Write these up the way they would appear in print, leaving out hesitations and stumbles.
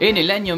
En el año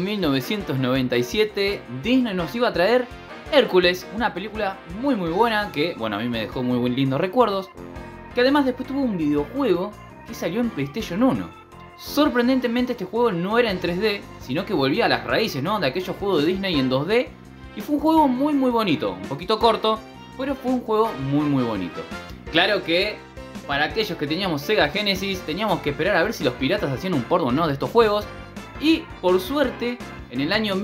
1997, Disney nos iba a traer Hércules, una película muy buena que, bueno, a mí me dejó muy lindos recuerdos, que además después tuvo un videojuego que salió en PlayStation 1. Sorprendentemente este juego no era en 3D, sino que volvía a las raíces, ¿no?, de aquellos juegos de Disney en 2D, y fue un juego muy bonito, un poquito corto, pero fue un juego muy bonito. Claro que para aquellos que teníamos Sega Genesis teníamos que esperar a ver si los piratas hacían un port o no de estos juegos. Y por suerte, en el año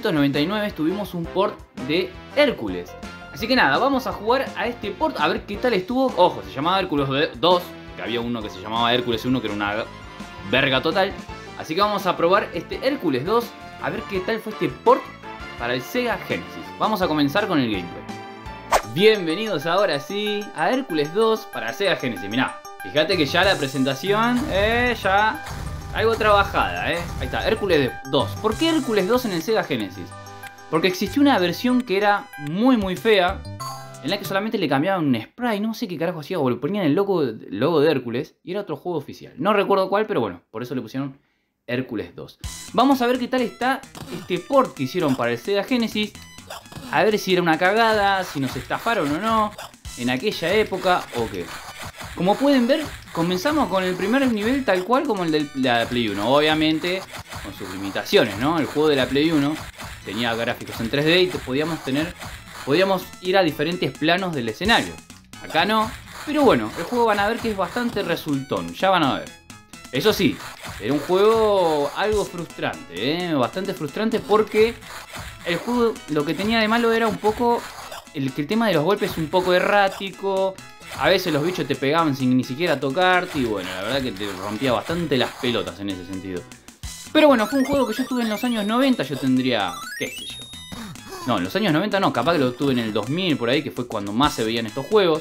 1999 tuvimos un port de Hércules. Así que nada, vamos a jugar a este port a ver qué tal estuvo. Ojo, se llamaba Hércules 2, que había uno que se llamaba Hércules 1 que era una verga total. Así que vamos a probar este Hércules 2 a ver qué tal fue este port para el Sega Genesis. Vamos a comenzar con el gameplay. Bienvenidos ahora sí a Hércules 2 para Sega Genesis. Mirá, fíjate que ya la presentación ya algo trabajada, Ahí está, Hércules 2. ¿Por qué Hércules 2 en el Sega Genesis? Porque existió una versión que era muy fea, en la que solamente le cambiaban un spray, no sé qué carajo hacía, o le ponían el logo de Hércules, y era otro juego oficial. No recuerdo cuál, pero bueno, por eso le pusieron Hércules 2. Vamos a ver qué tal está este port que hicieron para el Sega Genesis. A ver si era una cagada, si nos estafaron o no en aquella época o qué. Como pueden ver, comenzamos con el primer nivel tal cual como el de la Play 1. Obviamente con sus limitaciones, ¿no? El juego de la Play 1 tenía gráficos en 3D y podíamos ir a diferentes planos del escenario. Acá no, pero bueno, el juego van a ver que es bastante resultón, ya van a ver. Eso sí, era un juego algo frustrante, bastante frustrante, porque el juego lo que tenía de malo era un poco que el tema de los golpes es un poco errático. A veces los bichos te pegaban sin ni siquiera tocarte y bueno, la verdad que te rompía bastante las pelotas en ese sentido. Pero bueno, fue un juego que yo tuve en los años 90, yo tendría, qué sé yo. No, en los años 90 no, capaz que lo tuve en el 2000 por ahí, que fue cuando más se veían estos juegos.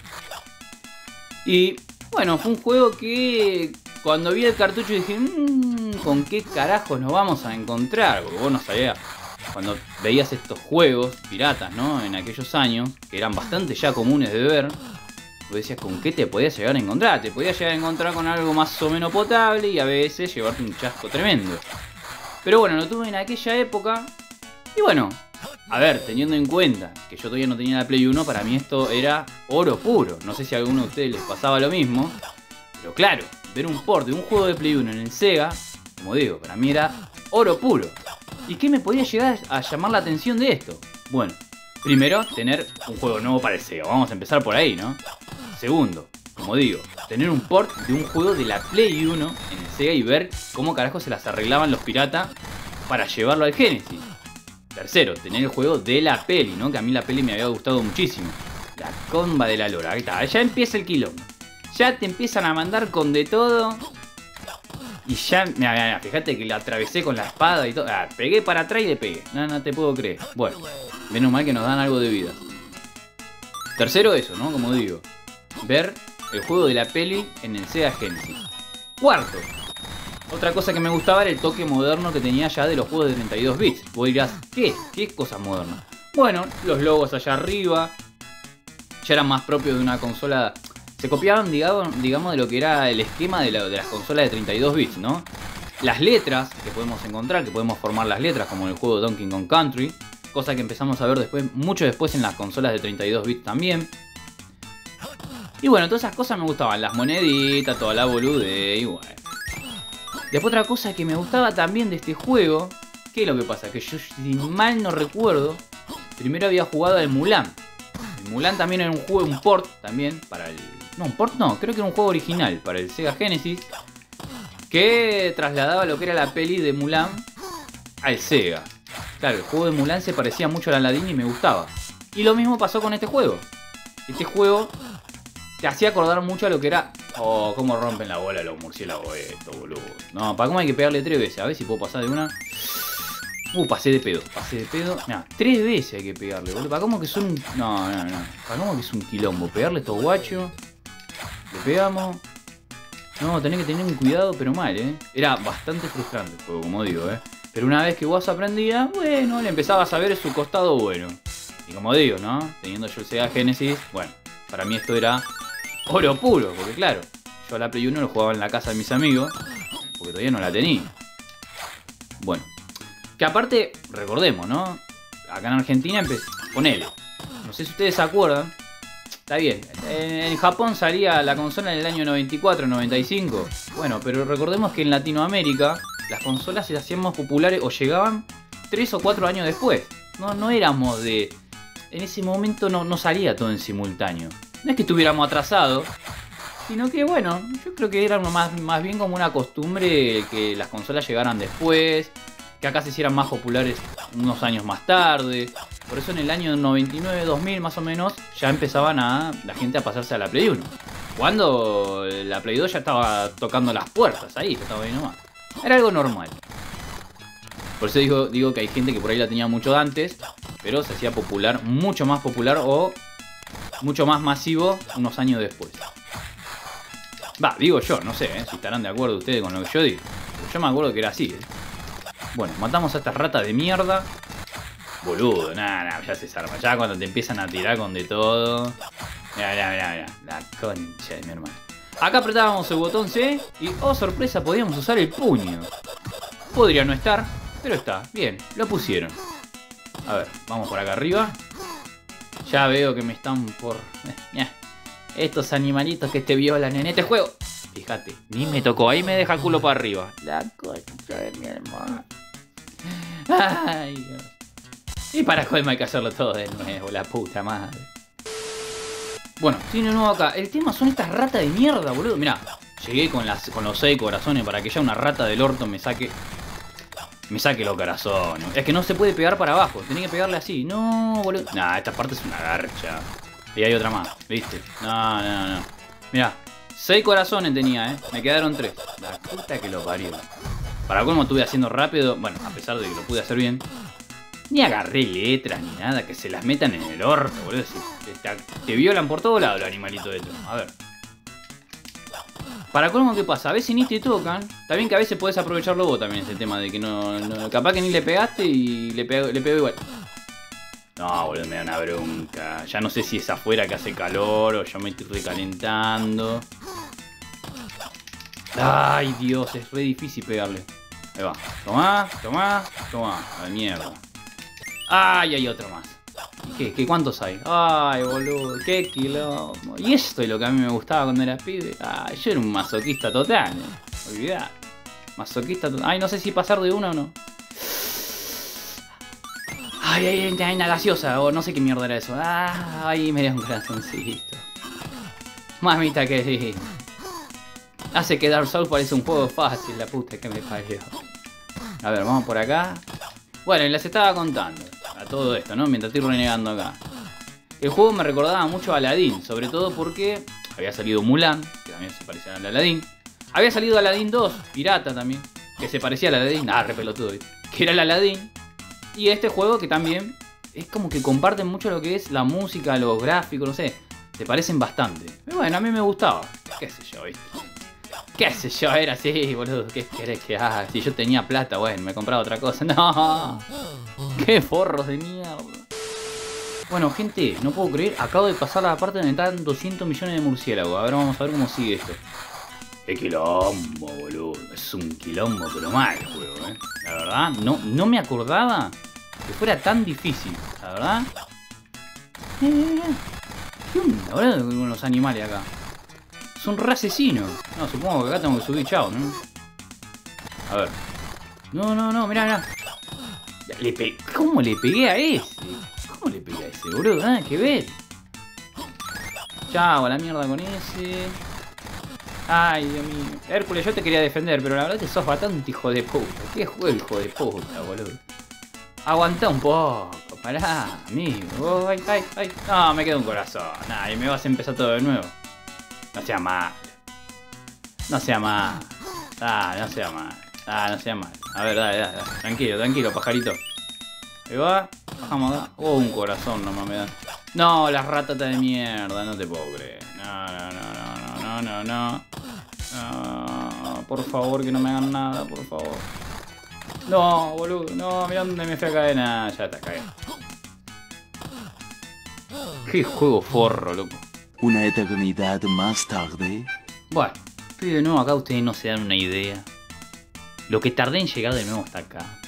Y bueno, fue un juego que cuando vi el cartucho dije, ¿con qué carajos nos vamos a encontrar? Porque vos no sabías, cuando veías estos juegos piratas, ¿no?, en aquellos años, que eran bastante ya comunes de ver, vos decías, ¿con qué te podías llegar a encontrar? Te podías llegar a encontrar con algo más o menos potable y a veces llevarte un chasco tremendo. Pero bueno, lo tuve en aquella época. Y bueno, a ver, teniendo en cuenta que yo todavía no tenía la Play 1, para mí esto era oro puro. No sé si a alguno de ustedes les pasaba lo mismo, pero claro, ver un port de un juego de Play 1 en el Sega, como digo, para mí era oro puro. ¿Y qué me podía llegar a llamar la atención de esto? Bueno, primero, tener un juego nuevo para el Sega. Vamos a empezar por ahí, ¿no? Segundo, como digo, tener un port de un juego de la Play 1 en el Sega y ver cómo carajo se las arreglaban los piratas para llevarlo al Genesis. Tercero, tener el juego de la peli, ¿no? Que a mí la peli me había gustado muchísimo. La comba de la lora. Ahí está, ya empieza el quilombo. Ya te empiezan a mandar con de todo. Y ya, mira, fíjate que la atravesé con la espada y todo. Pegué para atrás y le pegué. No te puedo creer. Bueno, menos mal que nos dan algo de vida. Tercero eso, ¿no? Como digo, ver el juego de la peli en el Sega Genesis. Cuarto, otra cosa que me gustaba era el toque moderno que tenía ya de los juegos de 32 bits. Vos dirás, ¿qué? ¿Qué es cosa moderna? Bueno, los logos allá arriba ya eran más propios de una consola. Se copiaban, digamos, de lo que era el esquema de las consolas de 32 bits, ¿no? Las letras que podemos encontrar, que podemos formar las letras, como en el juego de Donkey Kong Country, cosa que empezamos a ver después, mucho después en las consolas de 32 bits también. Y bueno, todas esas cosas me gustaban, las moneditas, toda la boludez, y bueno. Después otra cosa que me gustaba también de este juego, ¿qué es lo que pasa? Que yo, si mal no recuerdo, primero había jugado al Mulan. El Mulan también era un juego, un port también para el... No, un port no, creo que era un juego original para el Sega Genesis, que trasladaba lo que era la peli de Mulan al Sega. Claro, el juego de Mulan se parecía mucho al Aladdin y me gustaba. Y lo mismo pasó con este juego. Este juego te hacía acordar mucho a lo que era... Oh, cómo rompen la bola los murciélagos esto, boludo. No, para cómo hay que pegarle 3 veces. A ver si puedo pasar de una. Pasé de pedo. Mirá, 3 veces hay que pegarle, boludo. Para cómo que son... No. Para cómo que es un quilombo. Pegarle a estos guachos. Le pegamos. No, tenés que tener un cuidado, pero mal, Era bastante frustrante el juego, como digo, Pero una vez que vos aprendías, bueno, le empezabas a ver su costado bueno. Y como digo, ¿no? Teniendo yo el Sega Genesis, bueno, para mí esto era oro puro, porque claro, yo a la Play 1 lo jugaba en la casa de mis amigos, porque todavía no la tenía. Bueno, que aparte, recordemos, ¿no? Acá en Argentina ponele. No sé si ustedes se acuerdan. Está bien, en Japón salía la consola en el año 94, 95. Bueno, pero recordemos que en Latinoamérica las consolas se hacían más populares o llegaban 3 o 4 años después. No éramos de... En ese momento no salía todo en simultáneo. No es que estuviéramos atrasados, sino que bueno, yo creo que era más bien como una costumbre que las consolas llegaran después, que acá se hicieran más populares unos años más tarde. Por eso en el año 99, 2000 más o menos, ya empezaban la gente a pasarse a la Play 1. Cuando la Play 2 ya estaba tocando las puertas, ahí, ya estaba ahí nomás. Era algo normal. Por eso digo que hay gente que por ahí la tenía mucho antes, pero se hacía popular, mucho más popular o mucho más masivo unos años después. Va, digo yo, no sé, si estarán de acuerdo ustedes con lo que yo digo. Yo me acuerdo que era así. Bueno, matamos a esta rata de mierda. Boludo, nada, ya se desarma. Ya cuando te empiezan a tirar con de todo. Mirá. La concha de mi hermano. Acá apretábamos el botón C y, oh sorpresa, podíamos usar el puño. Podría no estar, pero está. Bien, lo pusieron. A ver, vamos por acá arriba. Ya veo que me están por... estos animalitos que te violan en este juego. Fíjate, ni me tocó. Ahí me deja el culo para arriba. La concha de mi hermano. Ay, Dios. Y para colmo hay que hacerlo todo de nuevo, la puta madre. Bueno, tiene nuevo acá. El tema son estas ratas de mierda, boludo. Mirá, llegué con los 6 corazones para que ya una rata del orto me saque los corazones. Es que no se puede pegar para abajo, tenía que pegarle así. No, boludo. Nah, esta parte es una garcha. Y hay otra más, ¿viste? No. Mirá, 6 corazones tenía, me quedaron 3. La puta que lo parió. Para colmo estuve haciendo rápido. Bueno, a pesar de que lo pude hacer bien. Ni agarré letras ni nada, que se las metan en el orto, boludo. Te violan por todos lados los animalitos de esto. A ver. Para colmo, ¿qué pasa? A veces ni te tocan. Está bien que a veces podés aprovecharlo vos también, ese tema de que no capaz que ni le pegaste y le pegó igual. No, boludo, me da una bronca. Ya no sé si es afuera que hace calor o yo me estoy recalentando. Ay, Dios, es re difícil pegarle. Ahí va. Tomá. A la mierda. Ay, hay otro más. ¿Qué? ¿Cuántos hay? Ay, boludo, qué quilombo. Y esto es lo que a mí me gustaba cuando era pibe. Ay, yo era un masoquista total, Olvidá. Masoquista total. Ay, no sé si pasar de uno o no. Ay, hay una gaseosa. O no sé qué mierda era eso. Ay, me dio un corazoncito. Mamita querida. Hace que Dark Souls parece un juego fácil, la puta que me parió. A ver, vamos por acá. Bueno, y les estaba contando a todo esto, ¿no? Mientras estoy renegando acá. El juego me recordaba mucho a Aladdin, sobre todo porque había salido Mulan, que también se parecía al Aladdin. Había salido Aladdin 2, pirata también, que se parecía al Aladdin. Re pelotudo, que era el Aladdin. Y este juego que también es como que comparten mucho lo que es la música, los gráficos, no sé. Se parecen bastante. Pero bueno, a mí me gustaba. Qué sé yo, ¿viste? Qué sé yo, era así, boludo. ¿Qué querés que haga? Si yo tenía plata, bueno, me compraba otra cosa. No. Qué forros de mierda. Bueno, gente, no puedo creer. Acabo de pasar a la parte donde están 200 millones de murciélagos. A ver, vamos a ver cómo sigue esto. Qué quilombo, boludo. Es un quilombo, pero mal el juego, La verdad, no me acordaba que fuera tan difícil. La verdad. ¿Qué onda, boludo, con los animales acá? Son re asesinos. No, supongo que acá tengo que subir, chao, ¿no? A ver. No, mirá. ¿Cómo le pegué a ese? ¿Cómo le pegué a ese, boludo? Nada que ver. Chao, a la mierda con ese. Ay, Dios mío. Hércules, yo te quería defender, pero la verdad es que sos bastante hijo de puta. ¿Qué juego, hijo de puta, boludo? Aguantá un poco, pará, amigo. Ay. No, me queda un corazón. Nah, y me vas a empezar todo de nuevo. No sea mal. No sea mal. No sea mal. A ver, dale. Tranquilo, pajarito. Ahí va. Bajamos acá. Un corazón nomás me dan. No, las ratas de mierda. No te puedo creer. No. Por favor, que no me hagan nada, por favor. No, boludo. No, mira dónde me fui a caer. Nah, ya está, cagué. Qué juego forro, loco. Una eternidad más tarde. Bueno, de nuevo acá ustedes no se dan una idea. Lo que tardé en llegar de nuevo hasta acá.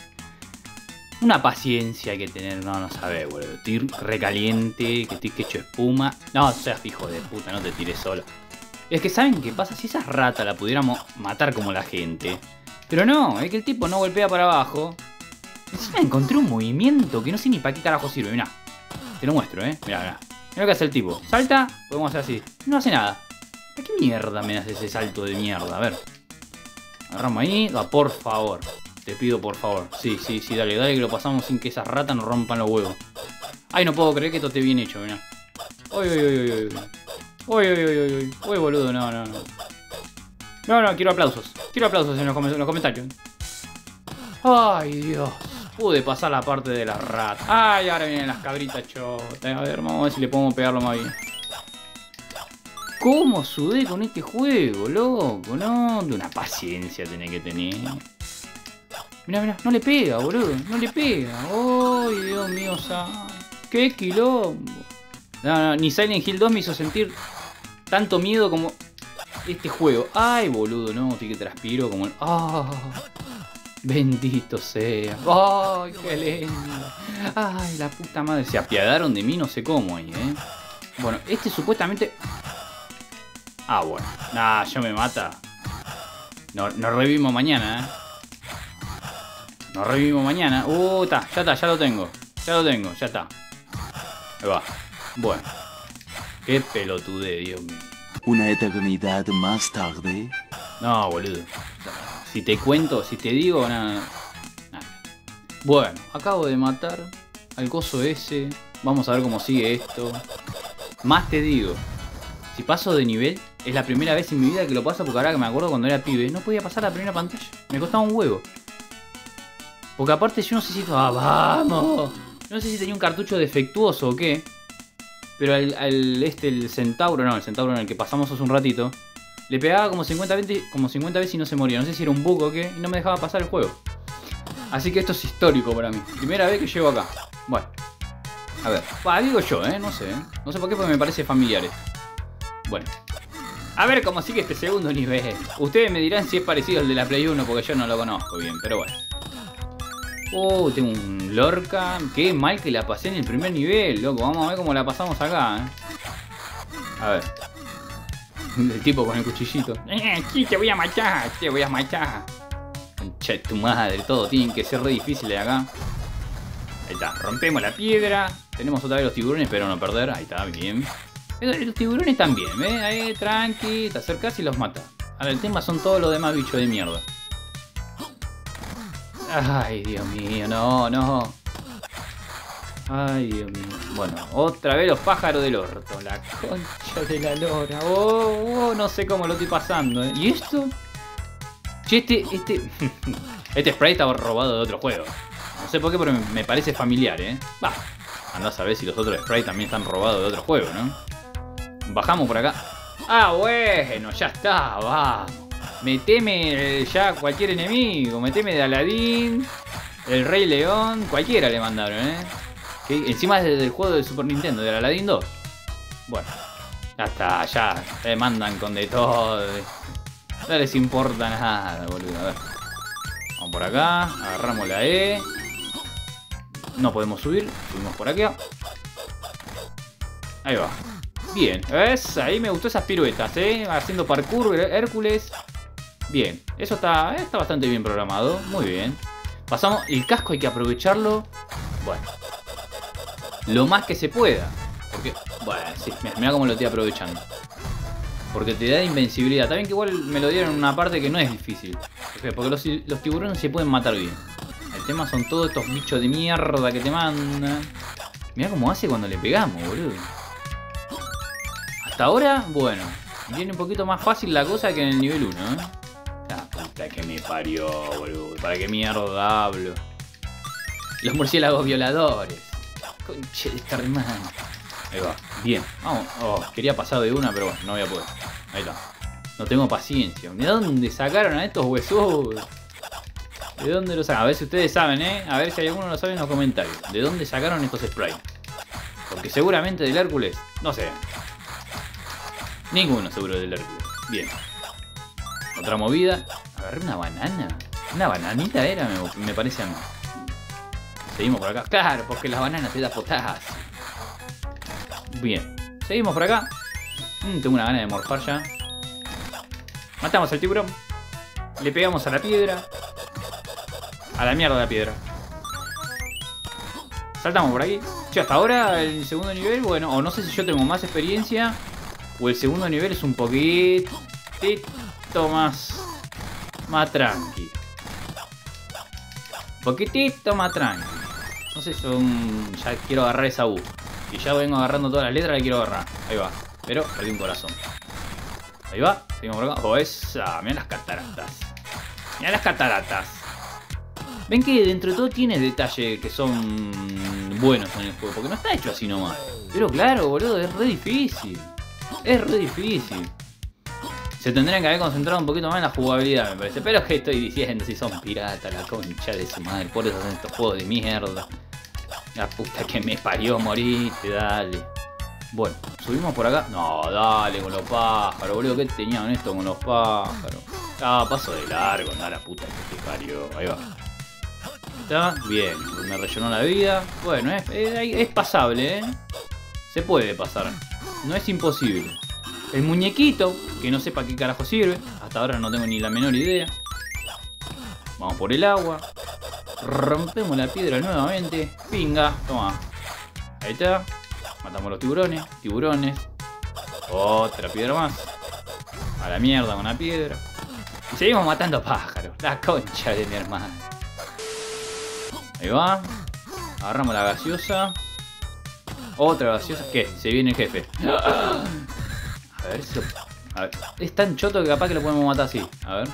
Una paciencia hay que tener, no sabés, boludo. Estoy recaliente, que estoy que hecho espuma. No seas hijo de puta, no te tires solo. Es que ¿saben qué pasa? Si esa rata la pudiéramos matar como la gente. Pero no, es que el tipo no golpea para abajo. Encima encontré un movimiento que no sé ni para qué carajo sirve, mirá. Te lo muestro, mirá, mirá. Mirá lo que hace el tipo. Salta, podemos hacer así. No hace nada. ¿Para qué mierda me hace ese salto de mierda? A ver. Agarramos ahí. Por favor. Te pido por favor. Sí, dale que lo pasamos sin que esas ratas nos rompan los huevos. Ay, no puedo creer que esto esté bien hecho, mirá. Uy, boludo, no. No, quiero aplausos. Quiero aplausos en los comentarios. Ay, Dios. Pude pasar la parte de las ratas. Ay, ahora vienen las cabritas chotas. A ver, vamos a ver si le podemos pegarlo más bien. ¿Cómo sudé con este juego, loco? No, de una paciencia tenés que tener. Mirá, no le pega, boludo. No le pega. Ay, Dios mío, qué quilombo. No, ni Silent Hill 2 me hizo sentir tanto miedo como este juego. Ay, boludo, no, estoy que transpiro como el... bendito sea. Ay, qué lindo. Ay, la puta madre. Se apiadaron de mí, no sé cómo ahí, Bueno, este supuestamente... bueno. Nah, ya me mata. No revivimos mañana, Nos revivimos mañana. Ya está, ya lo tengo, ya está. Ahí va. Bueno. Qué pelotude, Dios mío. Una eternidad más tarde. No, boludo. Si te cuento, si te digo, nada. Bueno, acabo de matar al coso ese. Vamos a ver cómo sigue esto. Más te digo, si paso de nivel, es la primera vez en mi vida que lo paso, porque ahora que me acuerdo cuando era pibe, no podía pasar la primera pantalla. Me costaba un huevo. Porque aparte yo no sé si... ¡vamos! No sé si tenía un cartucho defectuoso o qué. Pero el centauro, no, el centauro en el que pasamos hace un ratito, le pegaba como 50 veces y no se moría. No sé si era un bug o qué, y no me dejaba pasar el juego. Así que esto es histórico para mí. Primera vez que llego acá. Bueno. A ver. Digo yo, no sé. No sé por qué, porque me parece familiar esto. Bueno. A ver cómo sigue este segundo nivel. Ustedes me dirán si es parecido al de la Play 1, porque yo no lo conozco bien, pero bueno. Tengo un Lorca. Qué mal que la pasé en el primer nivel, loco. Vamos a ver cómo la pasamos acá, A ver. El tipo con el cuchillito. Sí, te voy a matar, Concha de tu madre, todo tiene que ser re difícil de acá. Ahí está, rompemos la piedra. Tenemos otra vez los tiburones, pero no perder. Ahí está, bien. Los tiburones también, Ahí, tranqui, te acercas y los matas. Ahora el tema son todos los demás bichos de mierda. Ay, Dios mío, no. Ay, Dios mío. Bueno, otra vez los pájaros del orto. La concha de la lora. No sé cómo lo estoy pasando, ¿Y esto? Che, este spray estaba robado de otro juego. No sé por qué, pero me parece familiar, Andá a ver si los otros sprays también están robados de otro juego, ¿no? Bajamos por acá. Bueno, ya está, vamos. Meteme ya cualquier enemigo. Meteme de Aladín, el Rey León. Cualquiera le mandaron, Que encima es del juego de Super Nintendo, del Aladín 2. Bueno, ya está, ya te mandan con de todo. No les importa nada, boludo. A ver. Vamos por acá, agarramos la E. No podemos subir, subimos por acá. Ahí va. Bien, ¿ves? Ahí me gustó esas piruetas, haciendo parkour, Hércules. Bien, eso está bastante bien programado. Muy bien. Pasamos, el casco hay que aprovecharlo. Bueno, lo más que se pueda. Porque, bueno, sí, mirá cómo lo estoy aprovechando. Porque te da invencibilidad. También que igual me lo dieron en una parte que no es difícil. Porque los tiburones se pueden matar bien. El tema son todos estos bichos de mierda que te mandan. Mirá cómo hace cuando le pegamos, boludo. Hasta ahora, bueno, viene un poquito más fácil la cosa que en el nivel 1, La puta que me parió, boludo. ¿Para qué mierda hablo? Los murciélagos violadores. Conche de esta hermana. Ahí va, bien, vamos. Quería pasar de una, pero bueno, no voy a poder. Ahí está. No tengo paciencia. ¿De dónde sacaron a estos huesudos? ¿De dónde lo sacaron? A ver si ustedes saben, A ver si hay alguno lo sabe en los comentarios. ¿De dónde sacaron estos sprays? Porque seguramente del Hércules, no sé. Ninguno seguro del Hércules. Bien. Otra movida. Agarré una banana. Una bananita era, me parece a mí. Seguimos por acá. Claro, porque la banana te da potasio. Bien. Seguimos por acá. Tengo una gana de morfar ya. Matamos al tiburón. Le pegamos a la piedra. A la mierda la piedra. Saltamos por aquí. Che, hasta ahora el segundo nivel, bueno, o no sé si yo tengo más experiencia o el segundo nivel es un poquitito más tranqui. Un poquitito más tranqui. No sé, ya quiero agarrar esa U. Y ya vengo agarrando todas las letras, la quiero agarrar. Ahí va. Pero perdí un corazón. Ahí va. Seguimos por acá. Oh, esa. Mirá las cataratas. Mirá las cataratas. Ven que dentro de todo tiene detalles que son buenos en el juego. Porque no está hecho así nomás. Pero claro, boludo, es re difícil. Es re difícil. Se tendrían que haber concentrado un poquito más en la jugabilidad, me parece. Pero ¿qué estoy diciendo? Si son piratas, la concha de su madre. Por eso hacen estos juegos de mierda. La puta que me parió, moriste, dale. Bueno, subimos por acá. No, dale, con los pájaros, boludo. ¿Qué tenían esto con los pájaros? Ah, paso de largo, no, la puta que te parió. Ahí va. Está bien, me rellenó la vida. Bueno, es pasable, ¿eh? Se puede pasar. No es imposible. El muñequito, que no sé para qué carajo sirve. Hasta ahora no tengo ni la menor idea. Vamos por el agua. Rompemos la piedra nuevamente. Pinga, toma. Ahí está. Matamos los tiburones. Tiburones. Otra piedra más. A la mierda con la piedra. Y seguimos matando pájaros. La concha de mi hermano. Ahí va. Agarramos la gaseosa. Otra gaseosa. ¿Qué? Se viene el jefe. A ver si... A ver. Es tan choto que capaz que lo podemos matar así. A ver.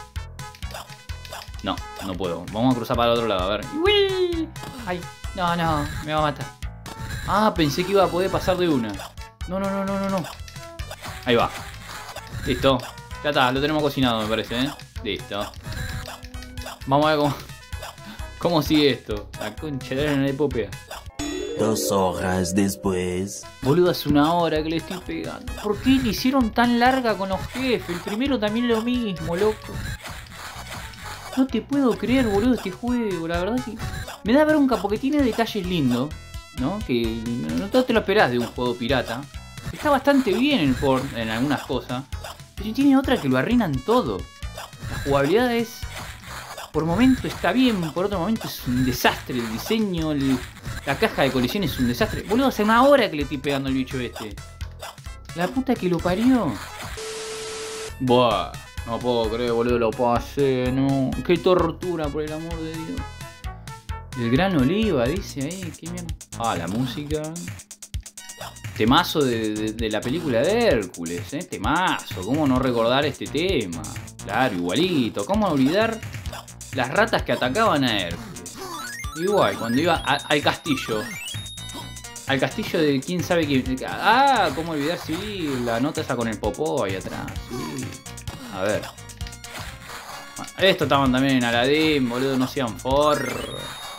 No, no puedo. Vamos a cruzar para el otro lado, a ver. ¡Uy! ¡Ay! No, no, me va a matar. Ah, pensé que iba a poder pasar de una. No, no, no, no, no, no. Ahí va. Listo. Ya está, lo tenemos cocinado, me parece, ¿eh? Listo. Vamos a ver cómo sigue esto. La concha de la epopea. 2 horas después. Boludo, hace 1 hora que le estoy pegando. ¿Por qué le hicieron tan larga con los jefes? El primero también lo mismo, loco. No te puedo creer, boludo, este juego. La verdad que me da bronca porque tiene detalles lindos, ¿no? Que no te lo esperás de un juego pirata. Está bastante bien en algunas cosas. Pero tiene otra que lo arruinan todo. La jugabilidad es... Por momento está bien, por otro momento es un desastre. El diseño, la caja de colisiones es un desastre. Boludo, hace 1 hora que le estoy pegando al bicho este. La puta que lo parió. Buah. No puedo creer, boludo, lo pasé, no. Qué tortura, por el amor de Dios. El gran oliva, dice ahí, qué mierda. Ah, la música. Temazo de la película de Hércules, temazo. ¿Cómo no recordar este tema? Claro, igualito. ¿Cómo olvidar las ratas que atacaban a Hércules? Igual, cuando iba al castillo. Al castillo de quién sabe quién. Ah, ¿cómo olvidar? Sí, la nota esa con el popó ahí atrás, sí. A ver. Esto estaban también en Aladdin, boludo, no sean forros.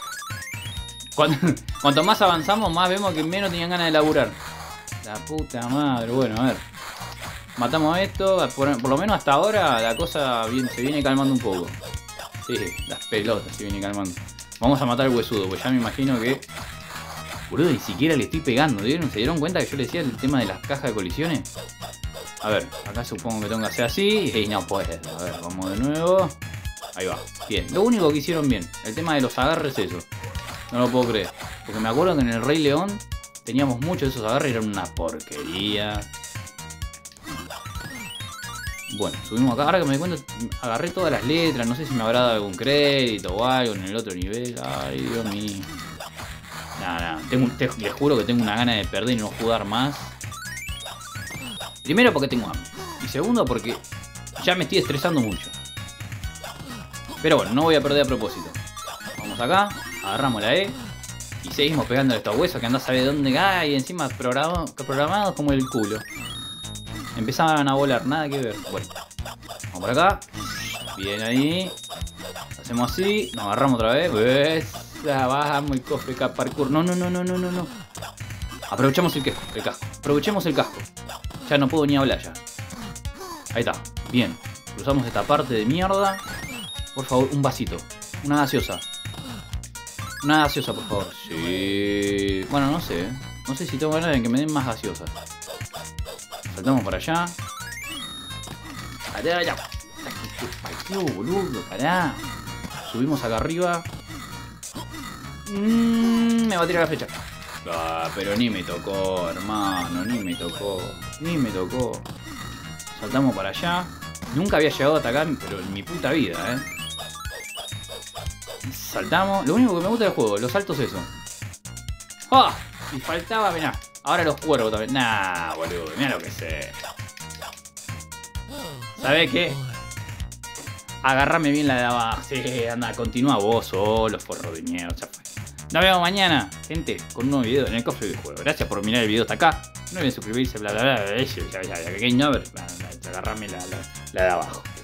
Cuanto más avanzamos, más vemos que menos tenían ganas de laburar. La puta madre, bueno, a ver. Matamos a esto, por lo menos hasta ahora la cosa se viene calmando un poco. Sí, las pelotas se vienen calmando. Vamos a matar al huesudo, pues ya me imagino que... Boludo, ni siquiera le estoy pegando, ¿vieron? ¿Se dieron cuenta que yo le decía el tema de las cajas de colisiones? A ver, acá supongo que tengo que hacer así. Y no puede. A ver, vamos de nuevo. Ahí va. Bien. Lo único que hicieron bien. El tema de los agarres es eso. No lo puedo creer. Porque me acuerdo que en el Rey León teníamos muchos de esos agarres y eran una porquería. Bueno, subimos acá. Ahora que me doy cuenta, agarré todas las letras. No sé si me habrá dado algún crédito o algo en el otro nivel. Ay, Dios mío. Nada. Les juro que tengo una gana de perder y no jugar más. Primero porque tengo hambre. Y segundo porque ya me estoy estresando mucho. Pero bueno, no voy a perder a propósito. Vamos acá, agarramos la E. Y seguimos pegándole estos huesos que andás a ver dónde cae. Y encima programados como el culo. Empezaban a volar, nada que ver. Bueno, vamos por acá. Bien ahí. Hacemos así, nos agarramos otra vez. ¿Ves? Bajamos el cofre, parkour. No. Aprovechamos el casco. Aprovechemos el casco. Ya no puedo ni hablar ya. Ahí está. Bien. Cruzamos esta parte de mierda. Por favor, un vasito. Una gaseosa. Una gaseosa, por favor. Sí. Bueno, no sé. No sé si tengo ganas de que me den más gaseosas. Saltamos para allá. Allá. ¿Qué boludo? Pará. Subimos acá arriba. Me va a tirar la flecha. Ah, pero ni me tocó, hermano. Ni me tocó. Saltamos para allá. Nunca había llegado a atacar, pero en mi puta vida, Saltamos. Lo único que me gusta del juego, los saltos eso. ¡Ah! Y faltaba, mirá. Ahora los cuervos también. Nah, boludo. Mirá lo que sé. ¿Sabés qué? Agarrame bien la de abajo. Sí, anda, continúa vos solo, forro de mierda. Ya fue. Nos vemos mañana, gente, con un nuevo video en el cofre de juego. Gracias por mirar el video hasta acá. No olviden suscribirse, bla bla bla. Game over. Agarrame la de abajo.